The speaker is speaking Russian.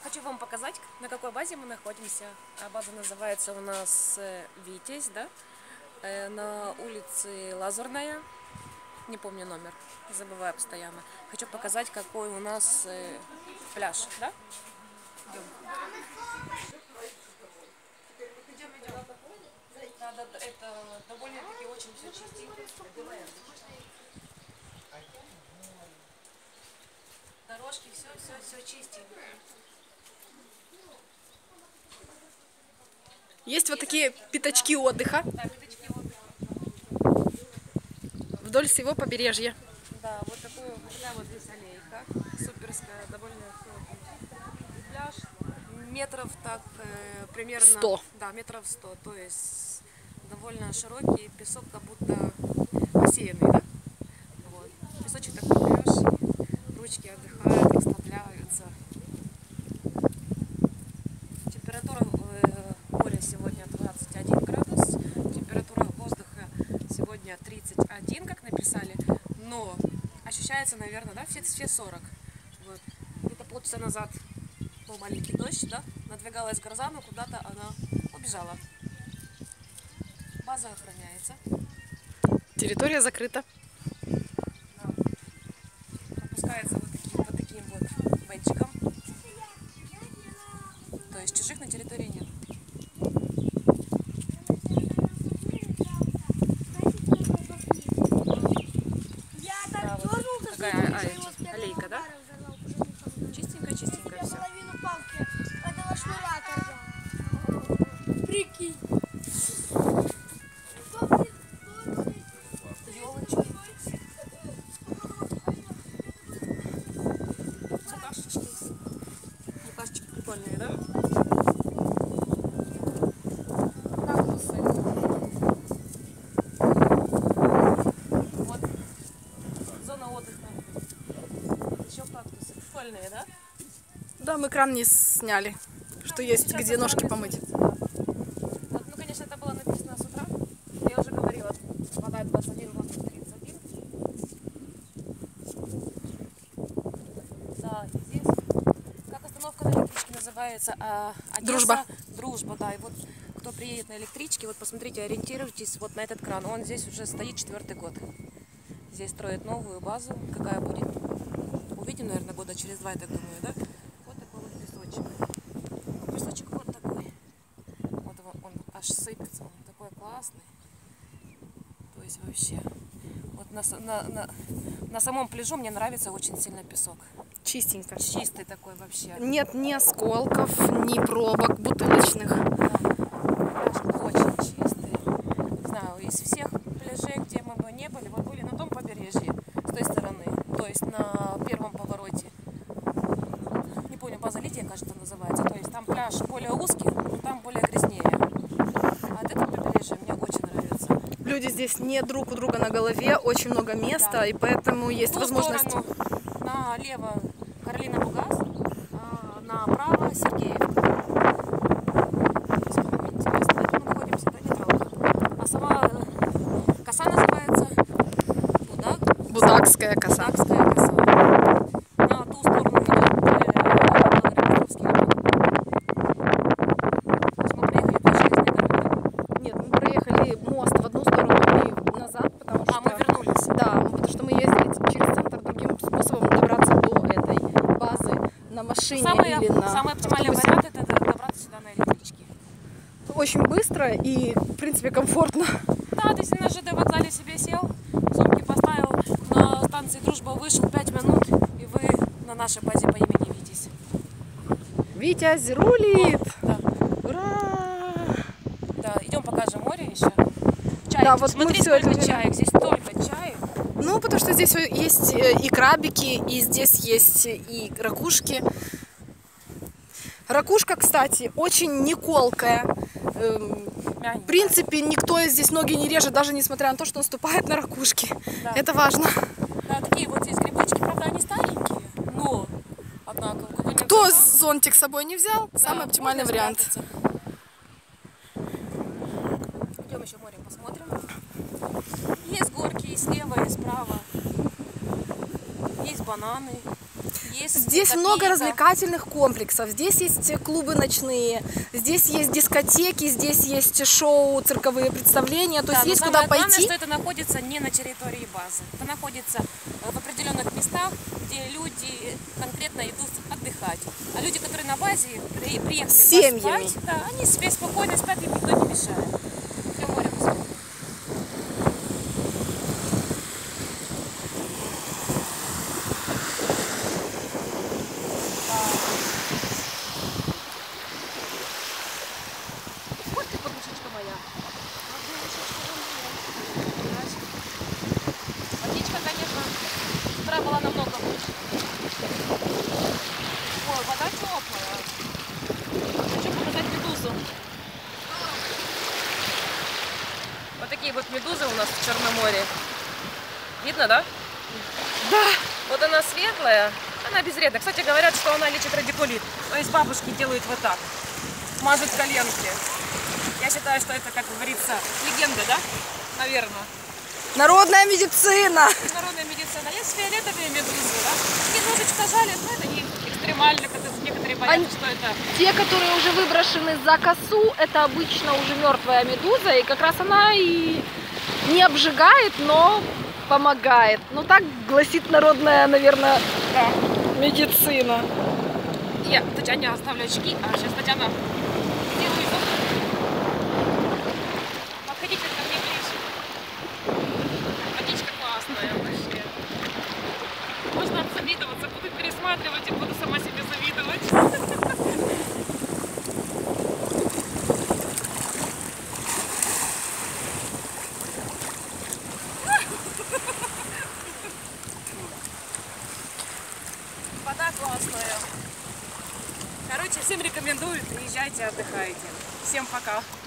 Хочу вам показать, на какой базе мы находимся. База называется у нас Витязь, да? На улице Лазурная. Не помню номер, забываю постоянно. Хочу показать, какой у нас пляж, да? Идем. Это довольно-таки очень все чистенько. Дорожки, все чистенько. Есть вот такие пятачки отдыха. Да, пятачки отдыха. Вдоль всего побережья. Да, вот такая вот здесь аллейка. Суперская, довольно пляж. Метров так примерно 100. Да, метров 100. То есть довольно широкий, песок как будто посеянный, да? Вот. Песочек такой берешь, ручки отдыхают, расслабляются. Температура моря сегодня 21 градус, температура воздуха сегодня 31, как написали, но ощущается, наверное, да, все 40. Вот. Где-то полчаса назад был маленький дождь, да, надвигалась гроза, но куда-то она убежала. База охраняется. Территория закрыта. Да. Пропускается вот таким вот бейджиком. То есть чужих на территории нет. Да, вот такая аллейка, да? Чистенько все. Половину палки этого шнура оторвал. Прикинь. Ёлочки. Букашечки прикольные, да? Кактусы. Вот зона отдыха. Еще кактусы. Прикольные, да? Да, мы кран не сняли, что есть Сейчас где ножки это помыть. Вот, ну, конечно, это было написано с утра. Я уже говорила, вода 21, воздух 31. Да, и здесь, как остановка на электричке называется? Одесса, Дружба. Дружба, да. И вот кто приедет на электричке, вот посмотрите, ориентируйтесь вот на этот кран. Он здесь уже стоит 4-й год. Здесь строят новую базу. Какая будет? Увидим, наверное, года через 2, я так думаю, да? Вот такой вот песочек. Песочек вот такой. Вот он аж сыпется, он такой классный. То есть вообще. Вот на самом пляжу мне нравится очень сильно песок. Чистенько. Чистый такой вообще. Нет ни осколков, ни пробок бутылочных. Пляж очень чистый. Не знаю, из всех пляжей, где мы бы не были, мы были на том побережье, с той стороны. То есть на первом повороте. Не помню, база Лидия, кажется, называется. То есть там пляж более узкий, но там более грязнее. А от этого побережья мне очень нравится. Люди здесь не друг у друга на голове, очень много места, да. И поэтому есть В ту возможность... сторону, налево Каролина Бугас, а направо Сергеевка. Интересно, где мы находимся, да, нейтралка. А сама коса называется Будакская коса. Будакская коса. На ту сторону идет Благодаровский район. То есть мы проехали до Железной дороги. Нет, мы проехали мост в одну сторону и назад, потому что... Мы вернулись. Да, потому что мы ездили через центр другим способом добраться до этой базы на машине или на Самый оптимальный автобусе. вариант — это добраться сюда на электричке. Очень быстро и, в принципе, комфортно. Да, ты на ЖД вокзале себе сел, сумки поставил, на станции Дружба вышел 5 минут, и вы на нашей базе по имени Витязь. Витязь рулит! Да. Ура! Да, идем покажем море еще. Чаек, Да, вот смотри, мы всё сколько это время- чаек, здесь столько чаек. Ну, потому что здесь есть и крабики, и здесь есть и ракушки. Ракушка, кстати, очень не колкая. В принципе, никто здесь ноги не режет, даже несмотря на то, что наступает на ракушки. Да. Это важно. Да, такие вот здесь грибочки, правда, они старенькие, но, однако, Кто зонтик с собой не взял, самый оптимальный вариант. Идем еще море посмотрим. Есть горки и слева, и справа. Есть бананы. есть Здесь много копейка. развлекательных комплексов. Здесь есть клубы ночные, здесь есть дискотеки, здесь есть шоу, цирковые представления. То Да, есть но есть самое куда главное, пойти. что это находится не на территории базы. Это находится в определенных местах, где люди конкретно идут отдыхать. А люди, которые на базе приехали С семьями. поспать, да, они себе спокойно спят, им никто не мешает. Все море посмотрим. Вот ты подушечка моя. Водичка, конечно, с утра была намного лучше. Ой, вода теплая. Хочу показать медузу. Вот такие вот медузы у нас в Черном море. Видно, да? Да. Вот она светлая, она безвредна. Кстати, говорят, что она лечит радикулит. То есть бабушки делают вот так. Мажут коленки. Я считаю, что это, как говорится, легенда, да? Наверное. Народная медицина. Народная медицина. Есть фиолетовые медузы, да? Немножечко жалят, но это не экстремально, когда некоторые боятся, что это... Те, которые уже выброшены за косу, это обычно уже мертвая медуза, и как раз она и не обжигает, но помогает. Ну так гласит народная, наверное, Да. медицина. Я Татьяне оставлю очки, а сейчас Татьяна делает зубы. Подходите ко мне ближе. Водичка классная вообще. Можно обзавидоваться, буду пересматривать и буду сама себе завидовать. Вода классная. Короче, всем рекомендую, приезжайте, отдыхайте. Всем пока.